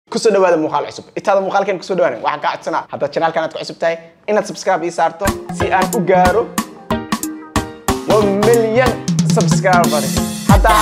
kusoo dhawaada muuqaal cusub intaada muuqaalkan kusoo dhawaan waxaan ka codsanaa hadda channelkan aad ku cusub tahay inaad subscribe ii saarto si aan u gaaro 1 million subscribers hadda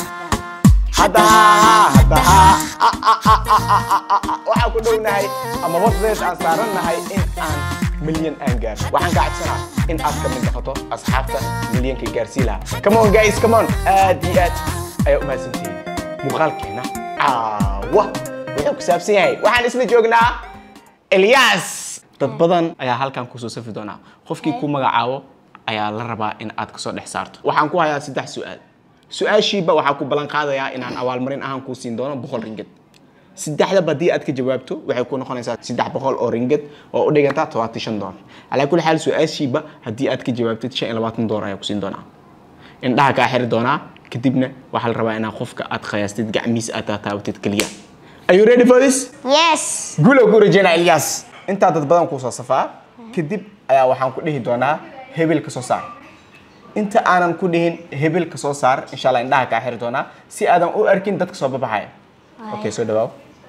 waxaan ku dhownahay ama waddeed aan saaranahay in aan million aan gaaro waxaan ka codsanaa in aad ka mid noqoto asxaabta millionka gaarsiin lahaa come on guys come on aad iyo aad ayaa u mahadsantihiin muuqaalkeena wuxuu ku saabsan yahay waxaan isla joognaa Ilyas dad badan ayaa halkan ku soo safi doona qofkii ku magacaabo ayaa la rabaa in aad ka soo dhex saarto waxaan ku hayaa 3 su'aal su'aashiiba waxaa ku balan qaadayaa inaan abaalmarin ahaan ku siin doono 100 ringgit saddexda badii aad ka jawaabto waxay ku noqonaysaa 300 oo ringgit oo u dhiganta 25 doon ala kulli xaal su'aashiiba hadii aad ka jawaabtid 25 doon ayaa ku siin doona indhaha ka xiri doona kadibna waxa la rabaa in qofka aad qiyaastid gacmiis aad taabtid kaliya Are you ready for this? Yes. Gulo ku rajayna Ilyas. Inta dad badan ku soo safaa kadib ayaa waxaan ku dhihi doonaa hebel ka soo saar. Inta aanan ku dhihin hebel ka soo saar insha Allah indhaha ka xiri doonaa si aadan u arkin dadka soo babaxay. Okay, soo dhawaw.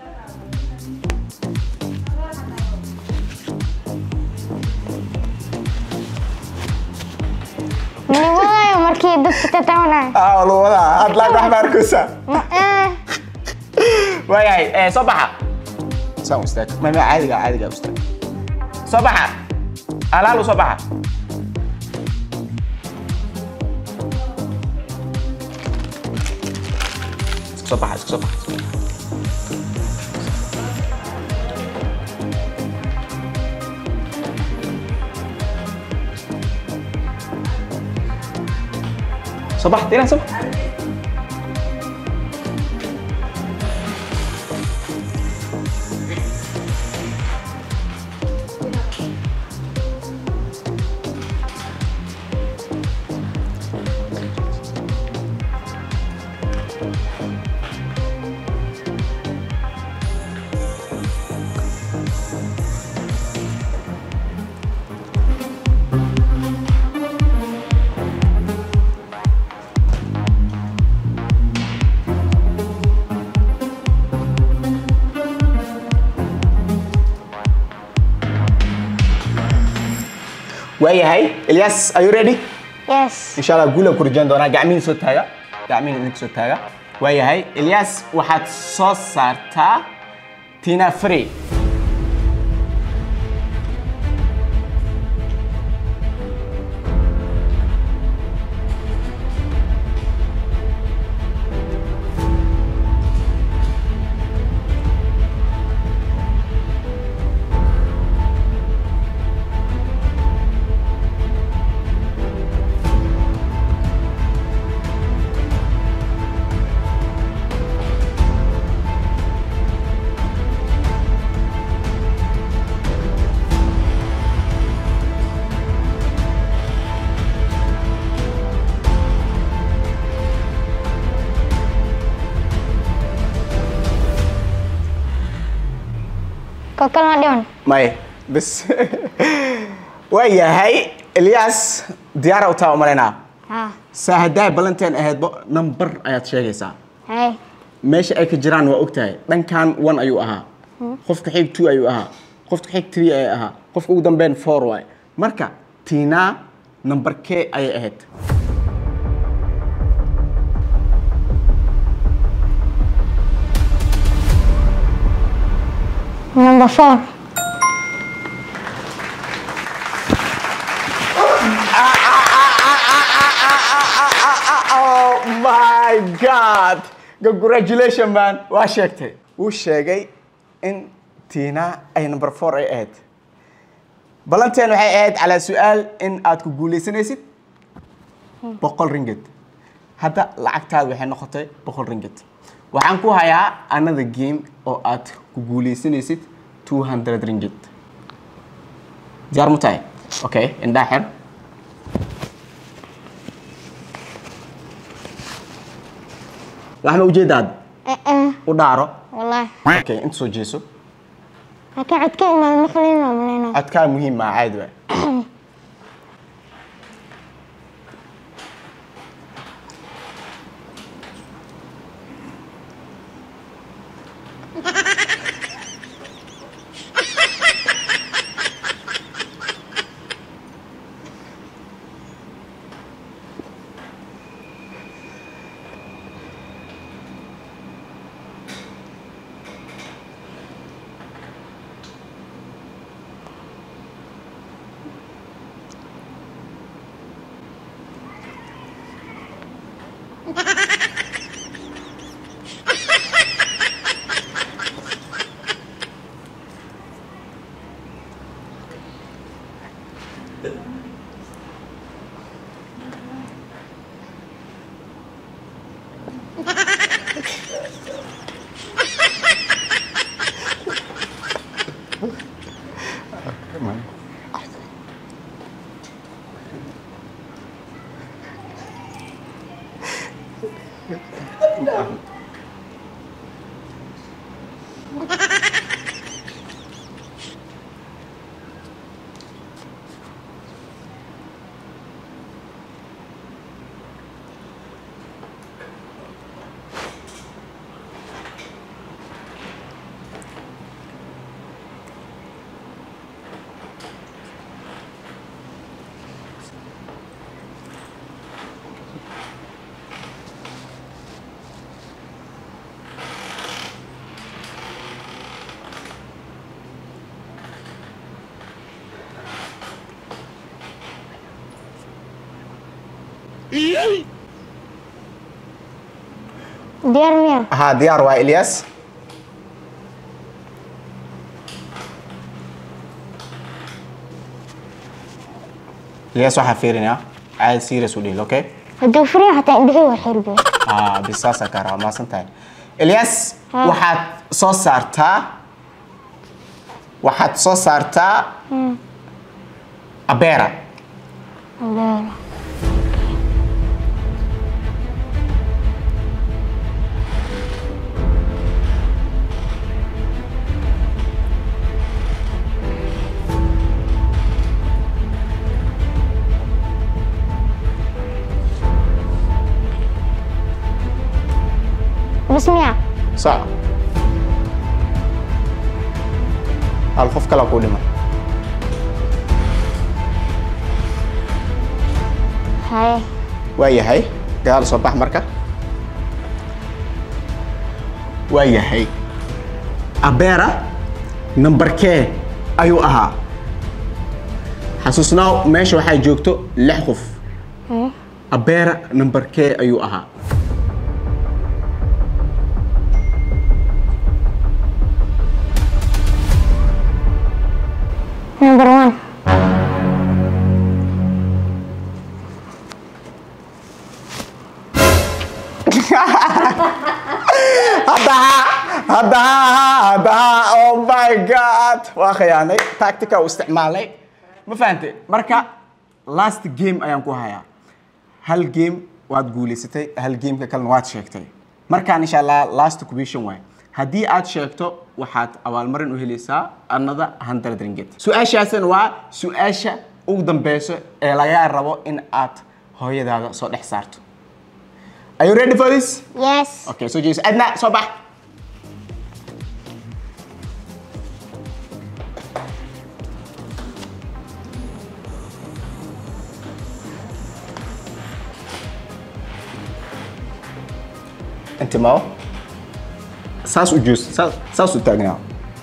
Niwaayo markii dadka tatawana. Wala adla rahmaan kusa. Wayay صباحا سام استاك ما عادي استاك صباحا علالو صباحا صباحا صباح تيران صباح Wayay Ilyas are you ready? Yes. Inshallah guula ku rajayn doona gacmiin soo taaga wayay Ilyas waxaad soo saartaa Tina Free Kokal Madion. May bas wayay Ilyas diyaar u taa umarayna saahadaa balanteen ahayd number ayaad sheegaysaa meesha ay ka jiraan waa ogtahay dhankan 1 ayuu ahaa qofka xig 2 ayuu ahaa qofka xig 3 ayuu ahaa qofka ugu dambeyn 4 way marka Tina number K ay ahayd Number 4. Oh my God! Congratulations, man! Waa sheegtay. Wuu sheegay in Tina ay number 4 ay ahayd. Balanteen waxay ahayd ala su'aal in aad ku guuleysanaysid 100 ringgit. Hadda lacagtaadu waxay noqotay 100 ringgit. Waxaan ku hayaa another game oo aad ku guuleysanaysid 200 ringgit. Diyaar mu tahay? Okay, indhaha xir. Waxaan u jeedaa u dhaaro. Wallahi. Okay, inta soo jeeso. Haka codka inaan maqlino malena. Codka muhiim ma caadi waa. ديار ميا ها ديار waa إلياس إلياس waxaa fiirinaya caadi serious u dhihil okay هدو فري حتى عندي وحيل بي bisaasa ka rabaa maasan tahay إلياس waxaad soo saartaa abeera لا بسمع صح hal qof kale ku dhiman هاي waayahay gadaal soo bax marka waayahay abeera numberkee ayuu ahaa xasuusnaa meesha waxay joogto 6 qof abeera numberkee ayuu ahaa نمبر 1 هذا oh my god waa khiyaanay tactica u isticmaalay ma fahantay marka last game ayaan ku hayaa hal game waad guuleysatay hal game ka kalena waad sheegtay markaan insha Allah last question way haddii aad sheegto waxaad abaalmarin u helaysaa another 100 ringgit su'aashaasna waa su'aasha ugu dambeyso ee laga rabo in aad hooyadaada soo dhex saarto Are you ready for this? Yes. Okay, so just Adna, so back. أنت ما ساس وجوس ساس وتاجنا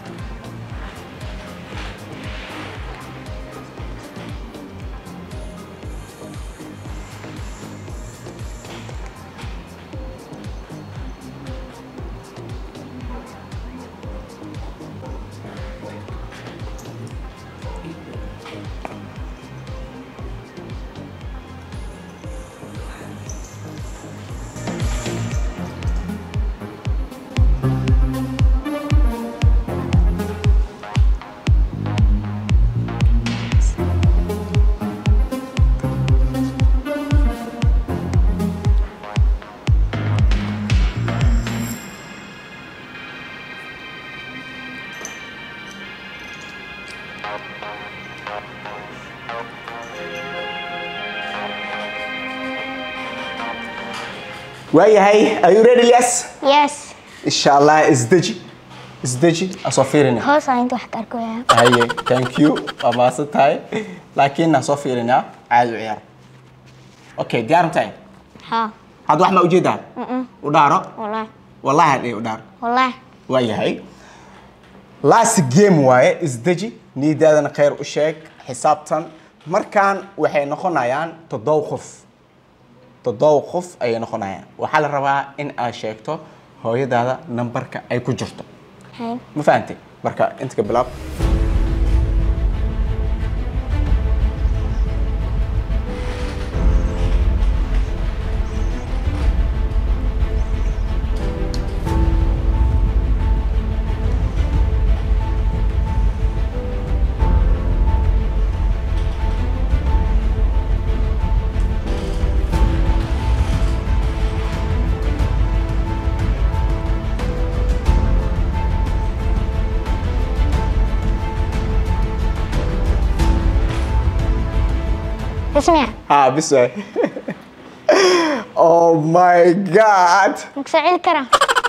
waayahay are you ready Yes. Yes. insha Allah isdeji asoo fiirina hoos aan inta wax ka arkayaa haye thank you waa maasan tahay laakiin asoo fiirina caadi u ciyaar okay diyaar tahay ها had wax ma ujeedaa u dhaaro والله wallahi hadii u dhaaro والله waayahay last game waaye isdeji niidaadana khayr u sheeg xisaabtan markaan waxay noqonayaan 7 qof ayay noqonayaan waxaa la rabaa in aad sheegto hooyadaada numberka ay ku jirto هاي ma fahantay marka inta ka bilaab اسمع بس oh my god مكسعين كرا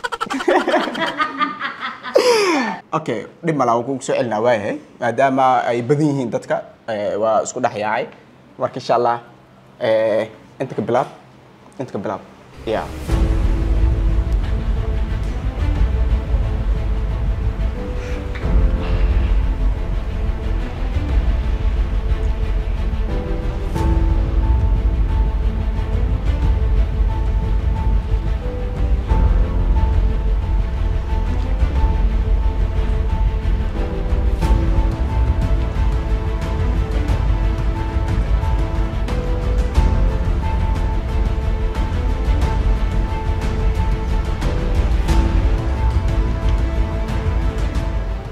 okay dhib ma laha ku soo celinaa waayahay maadaama ay badan yihiin dadka waa isku dhex yaacay marka insha Allah inta ka bilaab yeah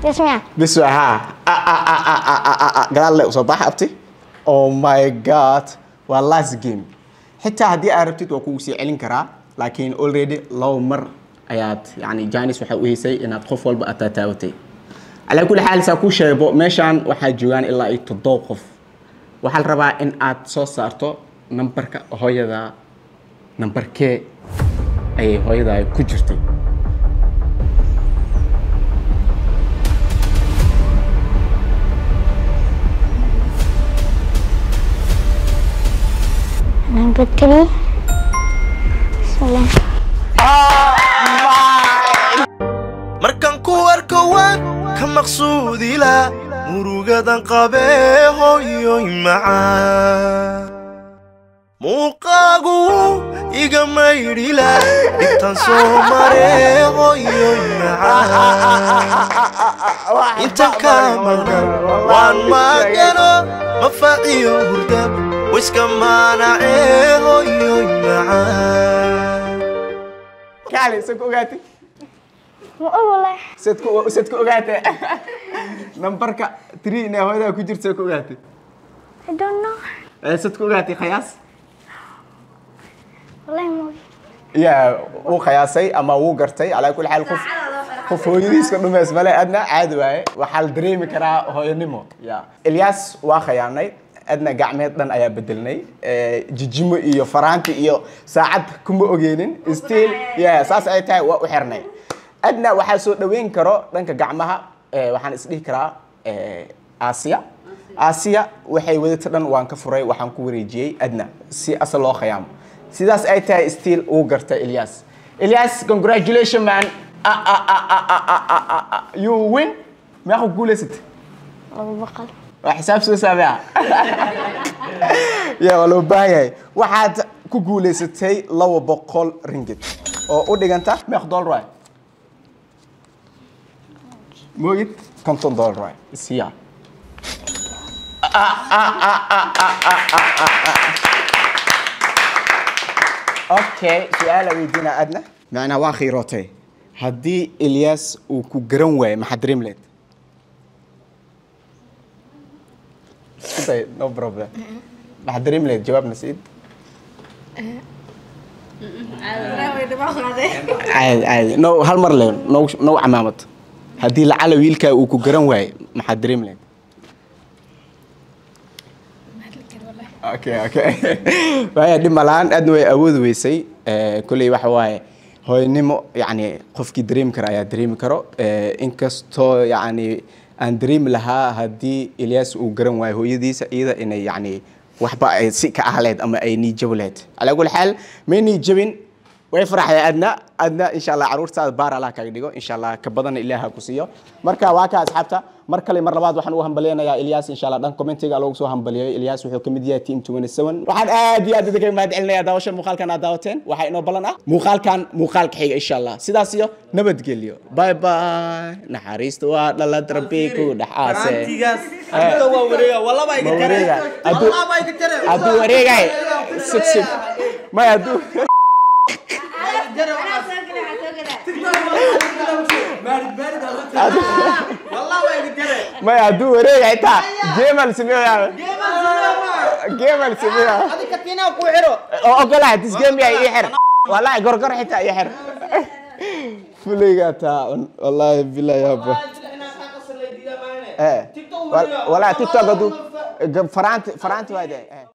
تسمع بس ها قال لي صباح أبتي oh my god والله زجيم حتى هدي عرفتي وكوسي علين كرا لكن already لو مر آيات يعني جانيس وحوي سي إن تخف والبقى تتاوتي على كل حال سأكون شيء ماشان واحد جوان إلا يتضاقف وحال ربع إن أتصل صارتو نمبرك هاي ذا نمبرك أي هاي ذا كجرتي نمبر 3 بسم الله markaan ku arko waan ka maqsuudi la murugadan qabee hooyoy macaan muuqaagu iga maydhila intaan soo maree hooyoy macaan intaan ka maqnan waan maagano mafaaciyo hurdab wiska maanacee hooyoy macaan كالي سكو قاتي مو والله ستكو قاتي نمبرك 3 إنه هذا كجر ستكو قاتي I don't know ستكو قاتي خياس والله مو يا هو خياسي أما هو قرتي على كل حال خف هو يديس كل ما اسمه أدنى عاد واي وحال دريم كرا هو ينمو يا إلياس واخياني أدنى قعمت لنا أيا بدلني جيجمو إيو فرانتي إيو ساعد كم أجينين ستيل يا ساس أيتها وحرني أدنى وحاسو دوين كرا لأنك قعمها وحن اسمه كرا آسيا وحي ودتنا وانك فري وحن كوري جي أدنى سي أصل الله خيام سيداس أيتها ستيل وقرت إلياس congratulations man you win ما أخو قولي ست أبو بقر وحساب سو سابع يا ولو باي واحد كقولي ستي لو بقول رينجت أو أنت ما أخذ راي موجود كنتون دول راي السيا اوكي سؤال ويدينا ادنى معنا واخيرتي هدي الياس وكجرن واي ما حد ريملت طيب نو بروبلم ما حد ريملت جواب نسيت عادي نو هالمره لين نو عمامت هدي لعل ويلكا وكجرن واي ما حد ريملت اوكي فهي دي ملان ادوي اود ويسي كلي waxa waaye hooynimo yani qofkii dream kara ayaa dream karo inkastoo yani aan dream lahaa hadii Ilyas uu garan waayo hooyadiisa iyada inay yani waxba ay si ka ahleed ama ay ni jawleed ala kulli xal meeni jabin way faraxay adna insha Allah caruurtaada baar Allah ka dhigo insha Allah ka badan Ilaaha ku siiyo marka waa ka asxaabta mar kale mar labaad waxaan u hambaleynayaa Ilyas insha Allah dhan commentiga loogu soo hambaliyay Ilyas wuxuu kamid yahay team 27 waxaan aad iyo aad idinka mahad celinayaa daawashan muuqaalkan aad daawateen waxa inoo balan ah muuqaalka xiga insha Allah sidaas iyo nabadgelyo bye bye naxariisto waa dhalad rabbi ku dhaxaase rantigaas adoo waa wareega walaba iga taray walaba iga taray adoo wareegay six ma adoo ما يعدو وريق حتى جمل سميها جمل سميها هذيك كتينا ku xiro اوغلا هتس جيم يا يحر والله غرغر حتى يحر فليغاتا والله بالله يا ابا ولا تيك توك فرانتي وايد